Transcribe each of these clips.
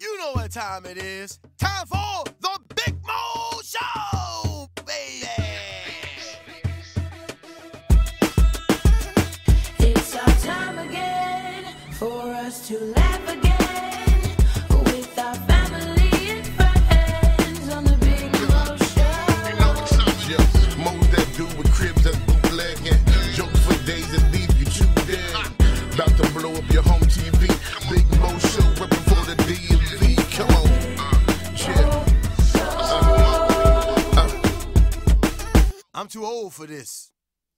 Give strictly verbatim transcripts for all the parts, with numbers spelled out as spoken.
You know what time it is. Time for the BigMoShow, baby. It's our time again for us to laugh again with our family and friends on the BigMoShow. You know what's up, yo? Mo's that dude with cribs that's bootlegging. Jokes for days that leave you too dead. About to blow up your home T V. BigMoShow ripping for the D M V. Come on. Yeah. Uh, uh. I'm too old for this.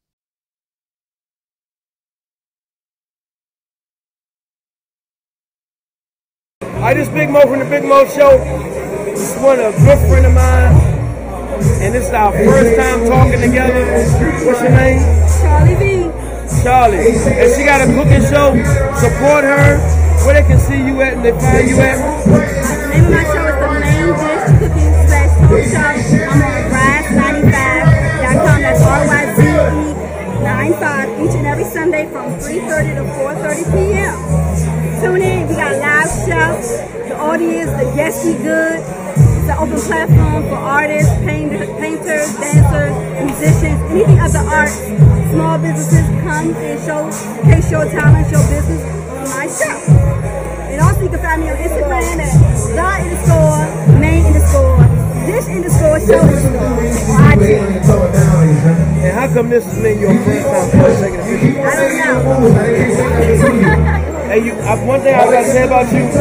Hi, this is Big Mo from the Big Mo Show. This is one of a good friend of mine, and this is our first time talking together. What's your name? Charlie B. Charlie. And she got a cooking show. Support her. Where they can see you at and they find you at? The name of my show is The Main Dish Cooking Slash Food Shop. I'm on rise ninety-five dot com. That's R Y Z E ninety-five each and every Sunday from three thirty to four thirty p m Tune in. We got live shows. The audience, the guests be good. It's an open platform for artists, painters, painters, dancers, musicians, anything other art. Small businesses come and show, they show talent, show business on my show. And also you can find me on Instagram at the in the store, main in the store, dish in the store, show in the store, on I G. And how come this is me, your first time taking a picture? I don't know. Hey, you, uh, one thing I gotta say about you is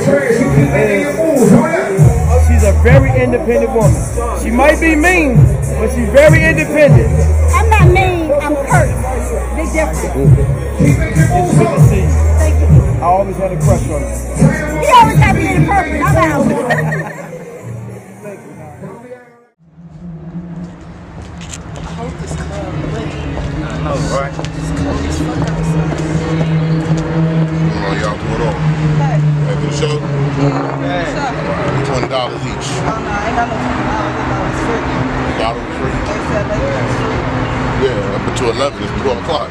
she's a very independent woman. She might be mean, but she's very independent. I'm not mean, I'm hurt. Big difference. It's good to see you. Thank you. I always had a crush on you. He always had me in purpose. I'm out. Thank you. I hope this club lit. I know, right? It's cold as fuck outside. Oh, y'all put on. Hey. After the show, What's up? twenty dollars each. Oh, no, I ain't got no twenty dollars. I thought it was free. Dollar free. They said they was free. Yeah, up until eleven. It's twelve o'clock.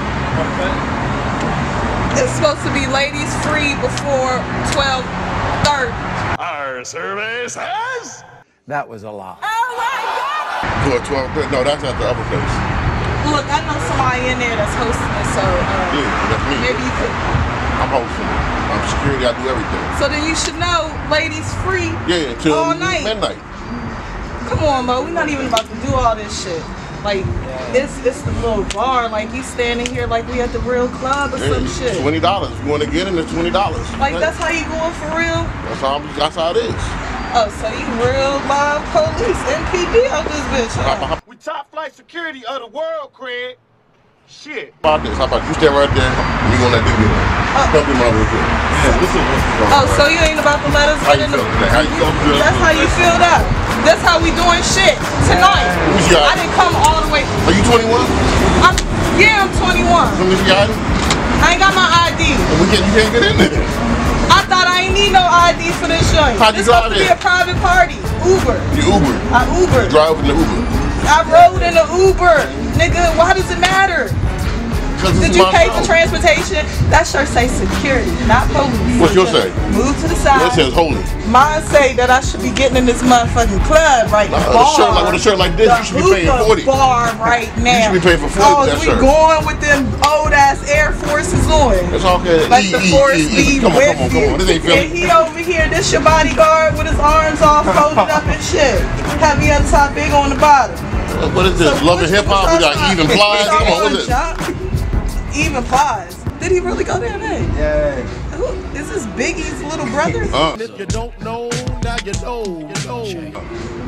It's supposed to be ladies free before twelve thirty. Our survey says That was a lie. Oh, my God! Till twelve thirty. No, that's at the other place. Look, I know somebody in there that's hosting it, so uh, Yeah, that's me. maybe you could. I'm hosting. I'm security. I do everything. So then you should know ladies free Yeah, till all night. midnight. Come on, Mo. We're not even about to do all this shit. Like, it's it's the little bar. Like, you standing here like we at the real club or Yeah, some shit. twenty dollars. If you want to get in, it's twenty dollars. Like, that's how you going for real? That's how. I'm, that's how it is. Oh, so you real live police, M P D on this bitch. Huh? we top flight security of the world, Craig. Shit. How about this? How about you stay right there? And you gonna let them get in? Come be my real quick. Yeah, this is what's going Oh, on. so you ain't about to let us How get you in the... feeling today? How you feeling? That's how you feel that. That's how we doing shit tonight. Who's your I didn't come all the way. Are you twenty-one? I'm, yeah, I'm twenty-one. Let me see your I D. I ain't got my I D. We can't, you can't get in there. I thought I ain't need no I D for this joint. How'd you It's supposed drive to be in? a private party. Uber. You Uber. I Uber. You drive in the Uber. I rode in the Uber. Nigga, why does it matter? Did you pay for transportation? That shirt say security, not police. What's your say? Move to the side. It says holy. Mine say that I should be getting in this motherfucking club right now. Nah, a shirt like, with a shirt like this, you should be paying forty. Bar right now. You should be paying for forty for that we shirt. going with them old ass Air Forces on. It's okay. Like E, the E, force E, be E. Come on, with come on, you. come on. This ain't Philly. And he over here, this your bodyguard with his arms all folded up and shit. Heavy on top, big on the bottom. What is this? So Love and which- hip hop? We which got outside? even plies. Which Come on, one, what's this? John? Even plies. Did he really go there, man? Yeah. Who is this Biggie's little brother? Uh, If you don't know, now you know. You know.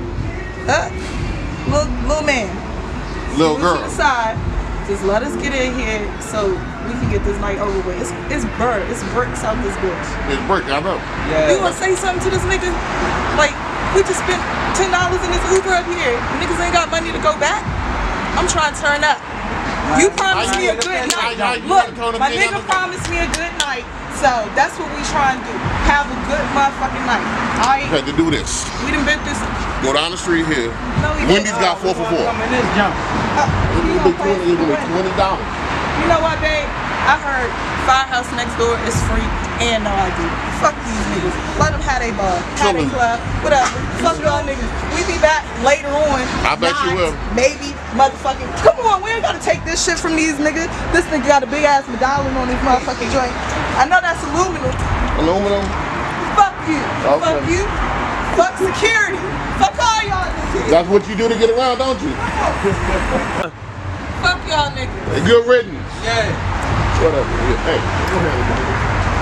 Uh, little, little man. little Move girl. to the side. Just let us get in here so we can get this night over with. It's, it's burnt. It's bricks out this bitch. It's break. I know. You gonna say something to this nigga? Like, we just spent ten dollars in this Uber up here. Niggas ain't got money to go back. I'm trying to turn up. You promised me a good night. Look, my nigga promised me a good night. So that's what we trying to do. Have a good motherfucking night. You Alright? had to do this. We done been through some. Go down the street here. No, we Wendy's didn't. got four for four. Uh, you It'll gonna be pay twenty. It'll be for it? twenty dollars. You know what, babe? I I heard Firehouse Next Door is free and no I D. Fuck these niggas. Let them have a bar, have a club, whatever. Fuck y'all niggas. We be back later on. I bet you will. Maybe, motherfucking. Come on, we ain't gotta take this shit from these niggas. This nigga got a big ass medallion on his motherfucking joint. I know that's aluminum. Aluminum? Fuck you. Okay. Fuck you. Fuck security. Fuck all y'all niggas. That's what you do to get around, don't you? Fuck y'all niggas. Good riddance. Yeah. Shut up. Hey, go ahead.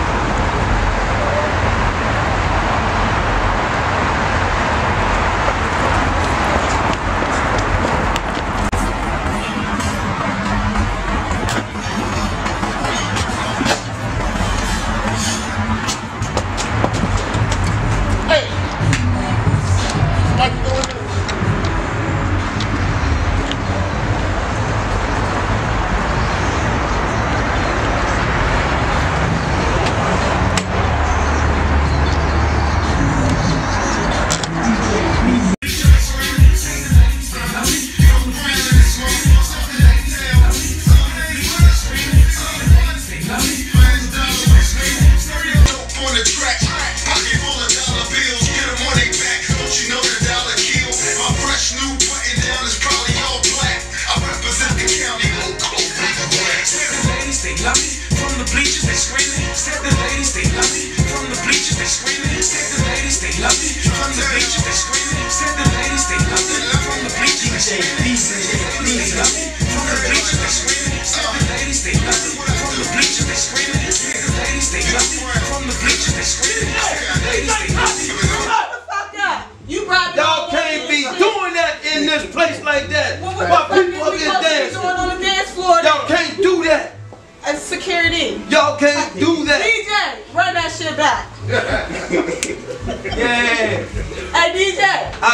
Y'all can't be doing that in this place like that. Well, what While the fuck people is we up supposed to here be doing dancing. on the dance floor? Y'all can't do that. As security. Y'all can't do that. D J, run that shit back. Yeah. Hey D J. I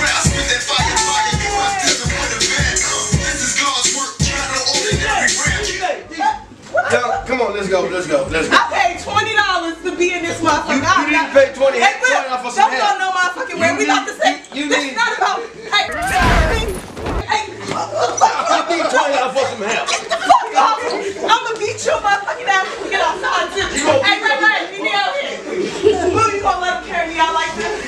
Yo, come on, let's go, let's go, let's go. I paid twenty dollars to be in this motherfucker. You, you need to pay twenty Hey, twenty look, dollars for some don't hair. go no motherfucking way. We about to say you this need- is not about. Hey, hey, You need twenty dollars for some hair. get the fuck off! I'm gonna beat your motherfucking ass when we get outside too. Hey, Ray Ray, meet me out here. Who you gonna let him carry me out like this?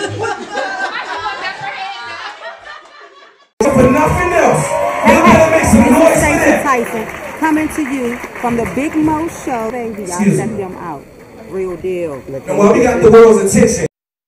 For nothing else, you gotta make some noise for that. Tyson coming to you from the Big Mo Show. Baby, y'all Excuse check me. them out. Real deal. And while we got the world's attention.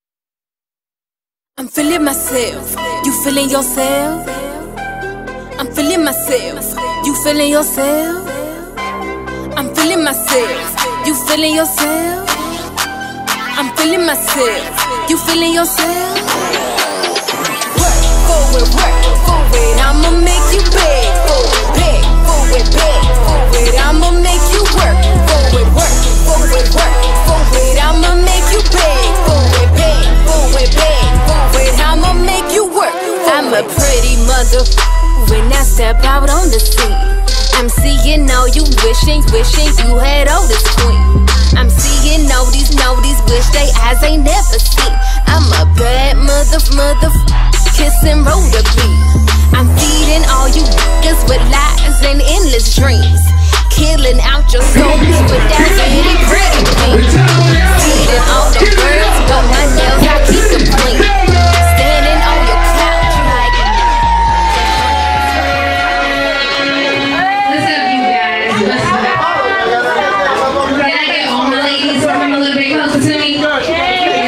I'm feeling myself. You feeling yourself? I'm feeling myself. You feeling yourself? I'm feeling myself. You feeling yourself? I'm feeling myself. You feeling yourself? Work for it, work for it. I'ma make you beg for it, beg for it, beg for it. I'ma make you work for it, work for it, work for it. I'ma make you beg for it, beg for it, beg for it. I'ma make you work. I'm a pretty mother when I step out on the scene. I'm seeing all you wishing, wishing you had all this queen. I'm seeing all these, know these wish they eyes ain't never seen. I'm a bad mother, mother, kiss and roll the beat. I'm feeding all you niggas with lies and endless dreams. Killing out your souls without any pretty things. Feeding all the birds, but my nails I keep them clean. Standing on your couch like. What's up, you guys? What's up? Can I get all my ladies to come a little bit closer to me?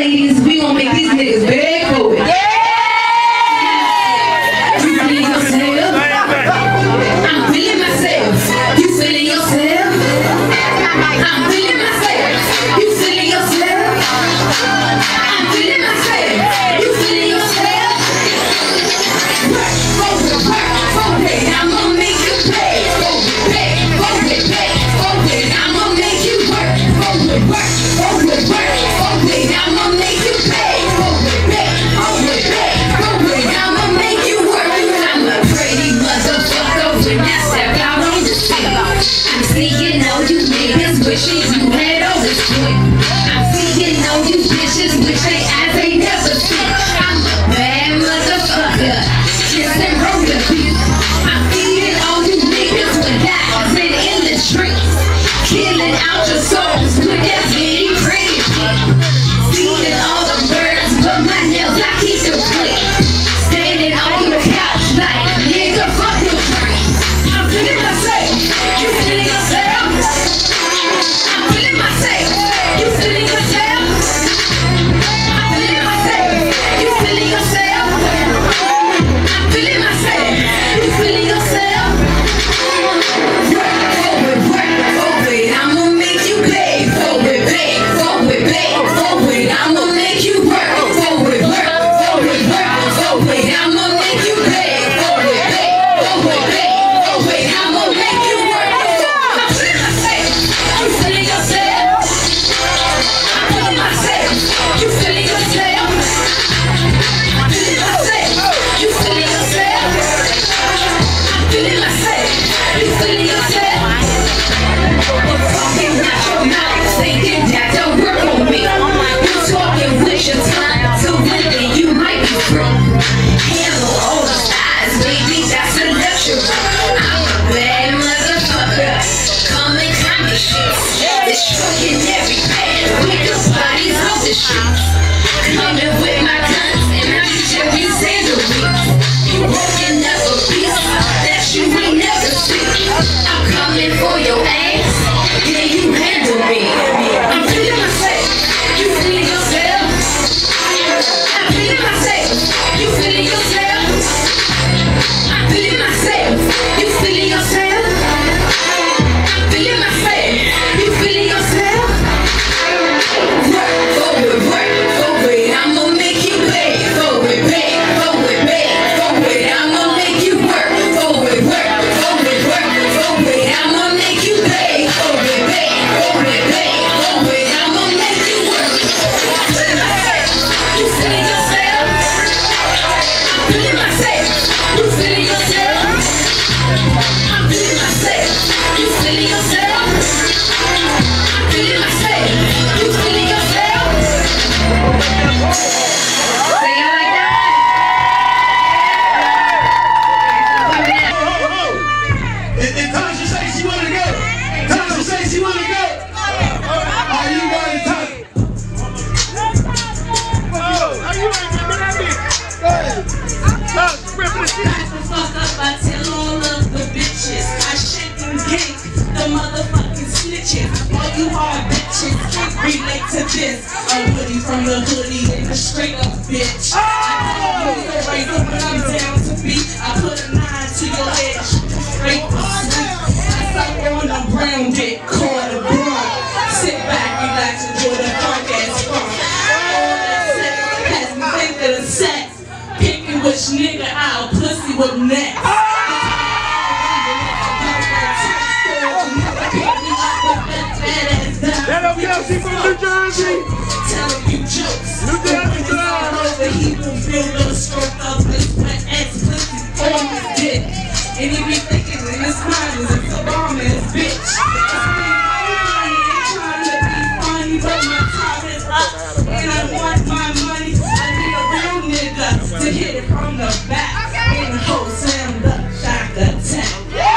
ladies, we gon' make these niggas beg for it. You feeling yourself? I'm feeling myself. You feeling yourself? I'm feeling myself. You feeling yourself? I'm feeling myself. You feeling yourself? Work, work, work, work it. I'ma make you pay. Work it, work it, work it. I'ma make you work. Work it, work, work it, work, work it. I'ma make you pay. Work it, work it, work it. I'ma make you work. I'm a pretty motherfucker when I step out on the scene. I'm seeing all you niggas wishing you had all this quick. I'm seeing all you bitches wish they eyes ain't never seen. I'm a bad motherfucker. Kiss and roll the beat. I'm feeding all you niggas with lies and in the streets. Killing out your souls with that bitty pretty shit. Feeding all the birds, but my nails I keep them clean. Standing on your couch like nigga fuck your brain. I'm feeling myself. You feeling yourself? I'm feeling myself. You feeling yourself? I'm feeling myself. You feeling yourself? I'm feeling myself. You feeling yourself? Work, forward, work, forward. I'ma make you pay. Forward, pay, forward, pay, forward. I'ma make you work. Forward, work, forward, work, forward. I'ma make you pay. Forward, pay, forward, pay, forward. I'ma make you work. I'm feeling myself. You feeling yourself? I'm feeling myself. You feeling yourself? I'm feeling myself. You feeling yourself? I'm feeling myself. You feeling yourself? You're talking out your mouth, thinking that don't work on me. You're talking with your tongue, so then you might be free. Handle all the sides, baby, that's a luxury. I'm a bad motherfucker. Come and climb the shit. Destroying every path with your bodies off the streets. Coming with my guns and I beat your beats and the weeks. You working up a piece that you ain't never seen. I'm coming for your ass, yeah, you handle me. I'm feeling myself. You feeling yourself? I'm feeling myself. You feeling yourself? I'm feeling myself. You feeling yourself? I'm feeling myself. You feeling yourself? Work, forward, work, forward. I'ma make you pay. Forward, pay, forward, pay, forward. I'ma make you work. Forward, work, forward, work, forward. I'ma make you pay. Forward, pay, forward, pay, forward. I'ma make you work. I'm feeling myself. You feeling yourself? I'm feeling myself. You feeling yourself? I'm feeling myself. You feeling yourself? I'm feeling myself. You feeling yourself? Say it like that. And, and Tasha say she wanna go. Tasha say she wanna go. Are you guys talking? How you ain't been that bitch? Go ahead. Stop ripping the shit. Fuck up, I tell all of the bitches. I shake and gank the motherfucking snitches. All you hard bitches can't relate to this. A hoodie from the hoodie and a straight up bitch. I tell you right up when I'm down to beat. I put a nine to your head, straight for sweet. I suck on a brown dick, call it a blunt. Sit back, relax, enjoy the funk ass funk. All that sex has me think of the sex. Picking which nigga I'll pussy with next. That up here, she from New Jersey. Telling you jokes. New Jersey, all over, he will feel the stroke of this wet ass pussy on his dick. And he be thinking in his mind is it's a bomb in his bitch. Trying to be funny, but my time is up. And I want my money. I need a real nigga to hit it from the back. And the whole slammed up, shock attack.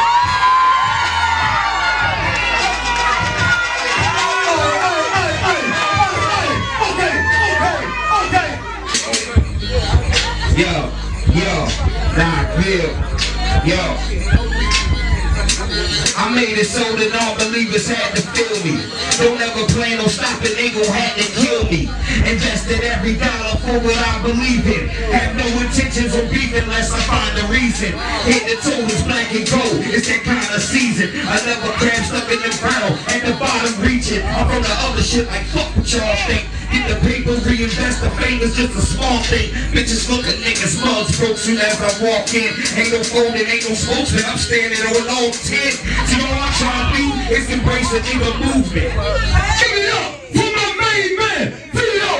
Yo, yo, Knockville, yo. I'm made it so that all believers had to feel me. Don't ever plan on stopping, they gon' have to kill me. Invested every dollar for what I believe in. Have no intentions of beef unless I find a reason. Hit the toes black and gold, it's that kind of season. I never crab stuck in the ground, at the bottom reaching. I'm from the other shit like fuck what y'all think. Get the paper, reinvest the fame, it's just a small thing. Bitches look at niggas, mugs broke soon as I walk in. Ain't no phone, and ain't no spokesman, I'm standing on all ten. See all I try to be is embrace the nigga movement. Give it up for my main man, Vito.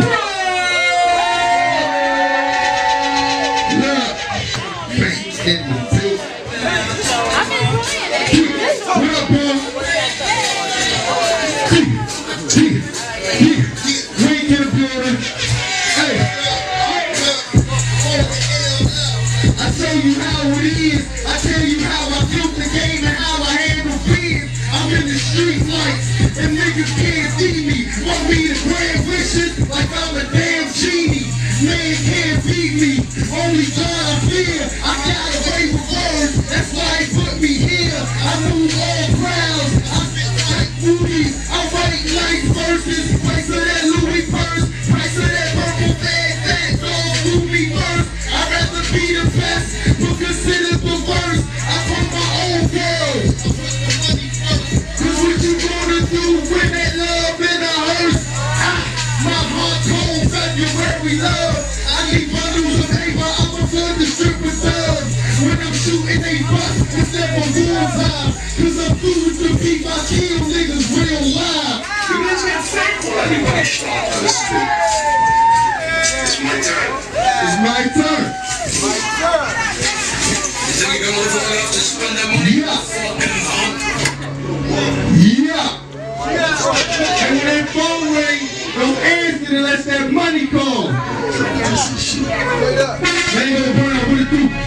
Look, face in the field. What up, boy? Wait in the building. Hey. I tell you how it is. I tell you how I built the game and how I handle fears. I'm in the street lights and niggas can't see me. Want me to grant wishes like I'm a damn genie. Man can't beat me. Only God I fear. I got away with words. That's why he put me here. I move all crowds. I fit like movies. I write nice verses. Price of that Louis purse. Price of that purple bag. That's all to me first. I'd rather be the best, but consider the worst. I put my own girls. Cause what you gonna do when that love in a hearse? Ah, my heart cold February love. I need bundles of paper, I'm a flood the strip with thugs. When I'm shooting they bust instead of bullseye. Cause I'm through with the beef, I kill niggas real live. You bitch got fake one, you wanna start on the street. It's my turn. It's my turn. It's my turn. You think you're gonna live long enough to spend that money? Yeah. Yeah. Yeah. And when that phone ring, don't answer unless that money calls. Man, go burn out, what it do?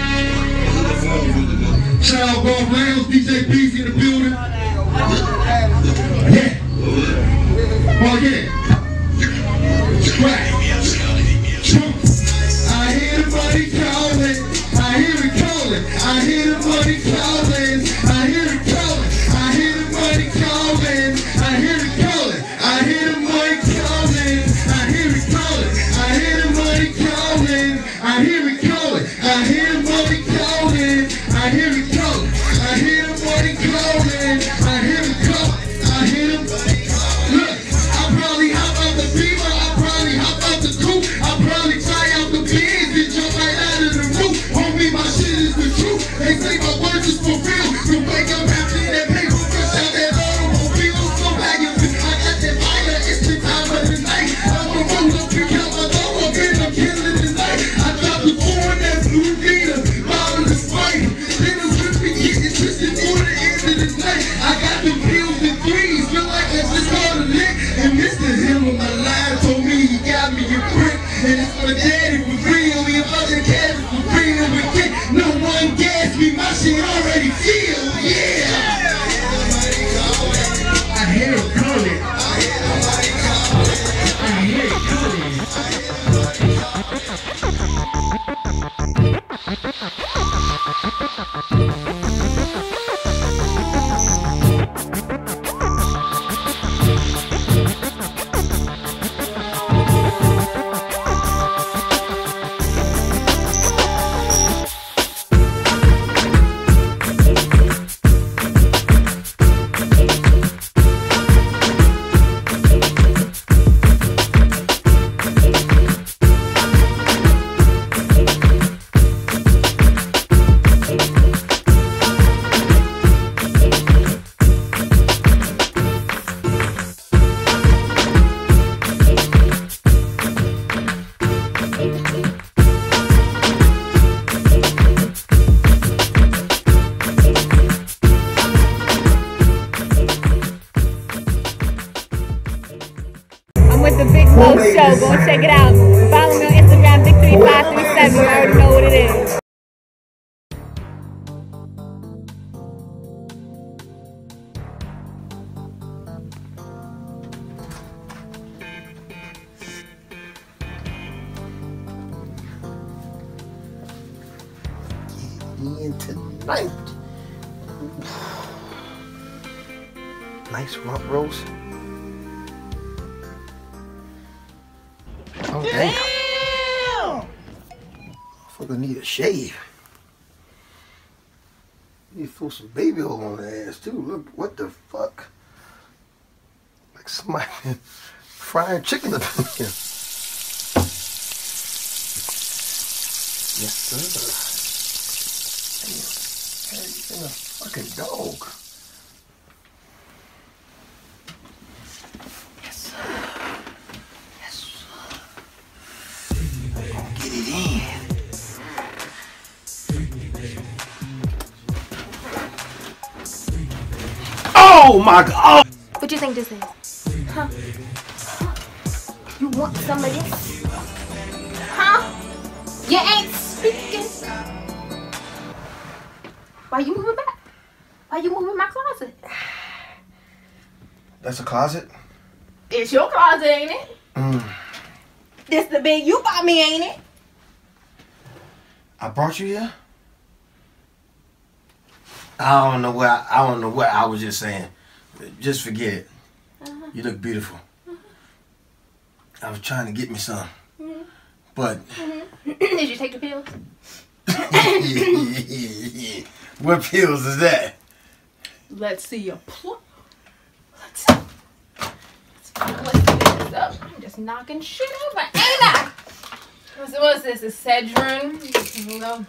Shout out Golf Lounge, D J B's in the building. Yeah. Oh yeah. Right. I hear the money calling, I hear it calling, I hear the money calling, I hear it calling, I hear the money calling, I hear it calling, I hear the money calling, I hear it calling, I hear the money calling, I hear it calling, I hear the money calling, I hear it calling, I hear the money calling, I hear it calling, I hear the money calling. Look, I probably hop out the beamer, I probably hop out the coupe, I probably try out the bins and jump right out of the roof. Homie, my shit is the truth. They say my words is for real. So wake up after that paper, fresh out that automobile. So back in I got that fire, it's the time of the night. I'ma roll up and count my dough up and I'm killing the night. I dropped the four in that blue Vito, bottle of Sprite. Then I'm ripping, getting twisted for the end of the night. I got the pills and threes, feel like I just caught a lick. And Mister Hill on my line told me he got me a brick. And it's my daddy for real, me about the cabbage for real. But can't no one gas me, my shit already feel, yeah. I hear it calling. I hear it calling. I hear it calling. Show. Go check it out. Follow me on Instagram, Big three five three seven. You already know what it is. In tonight. nice rump roast. Oh, damn. Motherfucker need a shave. You throw some baby oil on the ass too. Look, what the fuck? Like somebody frying chicken up in here. Yes, sir. Damn, you're a fucking dog. Yes, sir. Yes, sir. Get it in. Oh my God! What you think this is? Huh? You want some of this? Huh? You ain't speaking. Why you moving back? Why you moving my closet? That's a closet? It's your closet, ain't it? Mm. This the bed you bought me, ain't it? I brought you here? I don't know what I, I don't know what I was just saying. Just forget it. Uh-huh. You look beautiful. Uh-huh. I was trying to get me some. Mm-hmm. But mm-hmm. Did you take the pills? yeah, yeah, yeah. What pills is that? Let's see your pl- Let's see. Let's see this up. I'm just knocking shit over, ain't I? What's, what's this? Is Cedron? You know.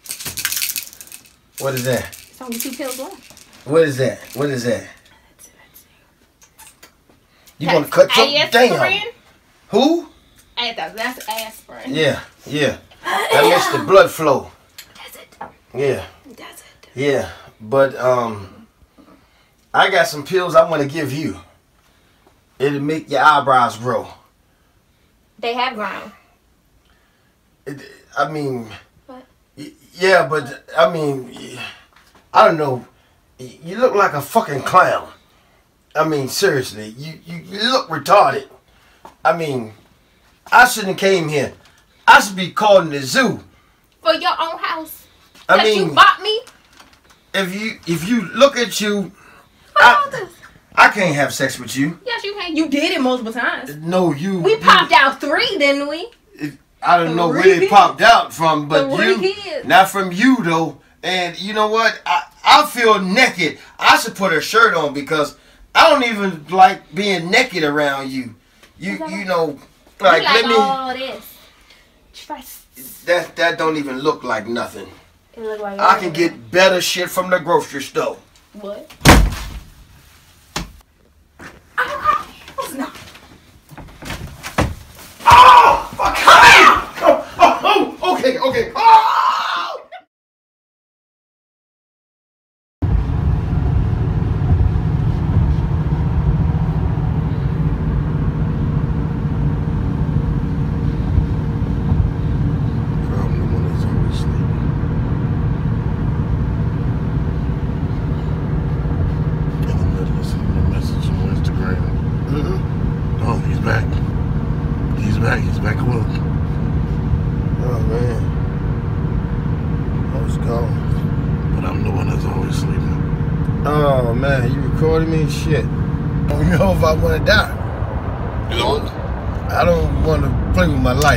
What is that? It's only two pills left. What is that? What is that? Let's see, let's see. You want to cut something down? Who? That's aspirin. Yeah, yeah. That makes the blood flow. That's it. Yeah. That's it. Yeah, but um, I got some pills I want to give you. It'll make your eyebrows grow. They have grown. It, I mean, what? Yeah, but I mean, I don't know. You look like a fucking clown. I mean, seriously, you, you, you look retarded. I mean, I shouldn't have came here. I should be called in the zoo. For your own house? I that mean, you bought me? If you if you look at you, I, I can't have sex with you. Yes, you can. You did it multiple times. No, you. We you, popped out three, didn't we? It, I don't know where they popped out from, but you, kids. Not from you though. And you know what? I I feel naked. I should put a shirt on because I don't even like being naked around you. You you know, like, you like let me. all this. That that don't even look like nothing. It look like I can get better shit from the grocery store. What? It's not. Oh, fuck! Oh, oh, oh, okay, okay. Oh! Me shit. I don't know if I want to die. You know, I don't want to play with my life.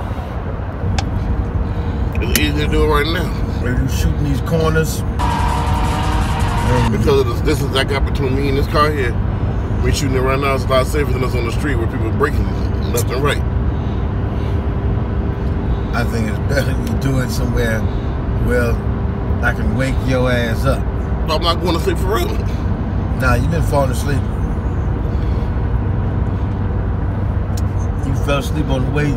It's easy to do it right now. Are you shooting these corners? Um, because of the distance I got between me and this car here, me shooting it right now is a lot safer than us on the street where people are breaking left and right. I think it's better you do it somewhere where I can wake your ass up. I'm not going to sleep for real. Nah, you've been falling asleep. You fell asleep on the way.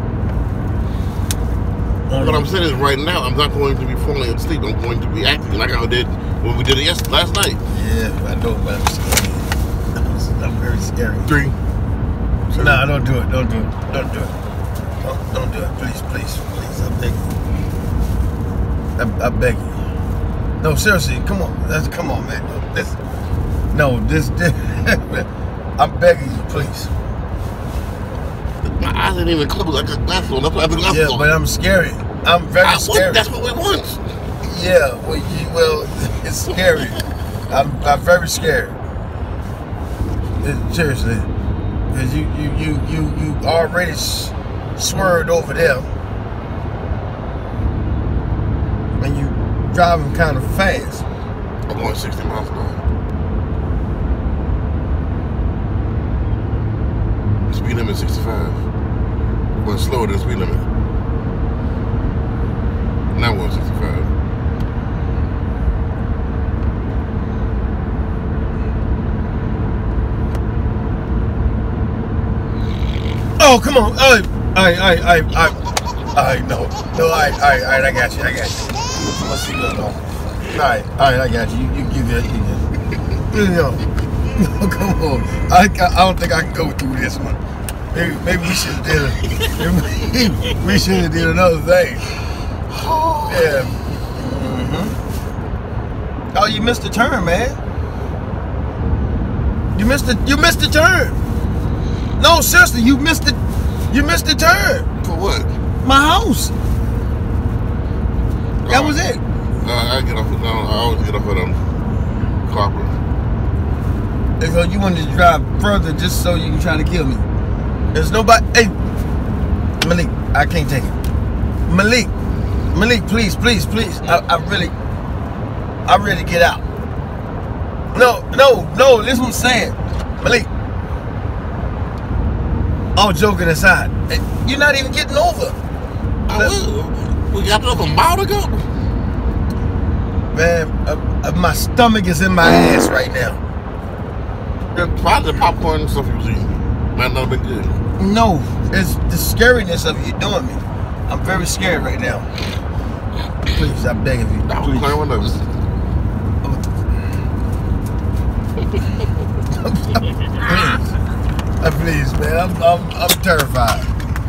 On what I'm saying is right now, I'm not going to be falling asleep. I'm going to be acting like I did when we did it yesterday, last night. Yeah, I know, but I'm scared. I'm very scary. Three. No, nah, don't do it. Don't do it. Don't do it. Don't, don't do it. Please, please, please. I beg you. I, I beg you. No, seriously, come on. That's, come on, man. No, this, no, this, this I'm begging you, please. My eyes ain't even closed. I got glasses on. That's why I have the glasses yeah, on. Yeah, but I'm scary. I'm very I, scary. Well, that's what we want. Yeah, well, you, well it's scary. I'm, I'm very scared. It, seriously. Because you, you, you, you, you already s swerved over there. And you driving kind of fast. I'm going sixty miles an hour. The speed limit is sixty-five. I'm going slower than the speed limit. Now we're on sixty-five. Oh, come on. I, I, I, I, I, I, no. No, I, I, I, I got you. I got you. Let's see what's going on. All right, all right, I got you. You, you give that. You give No, no, come on. I, I don't think I can go through this one. Maybe, maybe we should have did it. Maybe we should have did another thing. Yeah. Mm-hmm. Oh, you missed the turn, man. You missed the. You missed the turn. No, seriously, you missed the. You missed the turn. For what? My house. That uh, was it. Uh, I get off. No, I always get off of them copper. And so you wanted to drive further just so you can try to kill me. There's nobody. Hey, MLiK, I can't take it. MLiK, MLiK, please, please, please. I, I really, I really get out. No, no, no. This is what I'm saying, MLiK. All joking aside, you're not even getting over. I will. We got up a mile ago. Man, uh, uh, my stomach is in my ass right now. Probably the popcorn and stuff you was eating might not have been good. No, it's the scariness of you doing me. I'm very scared right now. Please, I'm begging you. I was playing one of us. Please, uh, please, man. I'm, I'm, I'm terrified.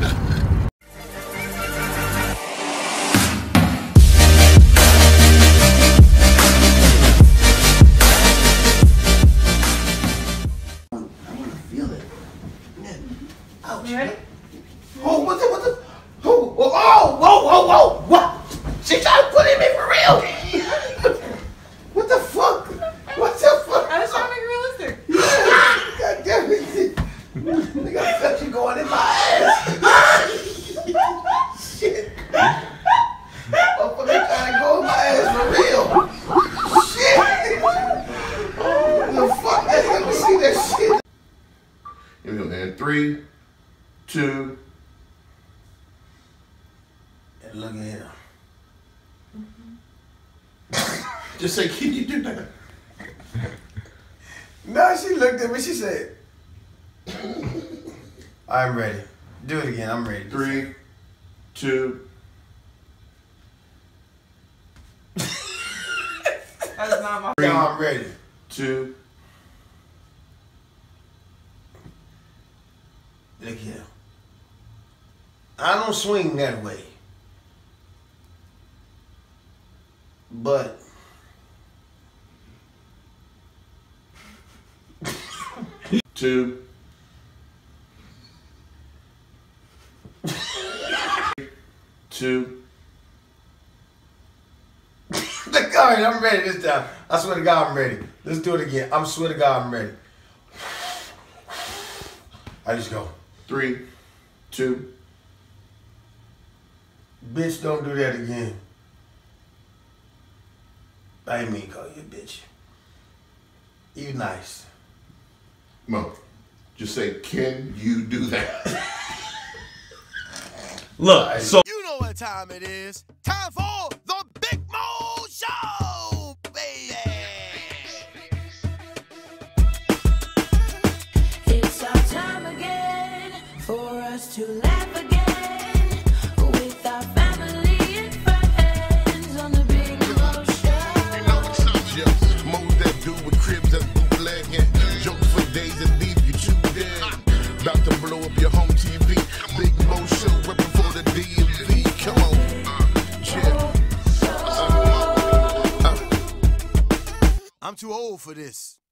You ready? Oh, what the, what the, oh, oh, oh, whoa, whoa, whoa, what? She tried to put him in for real. What the fuck? What the fuck? I was trying to make it realistic. God damn it. Nigga, I felt you going in my ass. Shit. Motherfucker trying to go in my ass for real. Shit. What the fuck? Let me see that shit. Here we go, man. Three, two. And look at him. Just say, can you do that? No, she looked at me. She said, I'm ready. Do it again. I'm ready. Three, two. That's not my Three, No, I'm ready. two. Look here. I don't swing that way. But Two. Two. look, all right, I'm ready this time. I swear to God, I'm ready. Let's do it again. I swear to God, I'm ready. I just go. Three, two. Bitch, don't do that again. I didn't mean to call you a bitch. You nice. Mo, just say, can you do that? Look, so You know what time it is. Time for the Big Mo Show, baby. It's our time again for us to laugh again with our family and friends on the Big Mo Show. Yes, modes that do with cribs that's bootlegging. Jokes for days that leave you too dead. About to blow up your home T V. Big Mo Show repping for the D M V. Come on. Yeah. Uh, uh. I'm too old for this.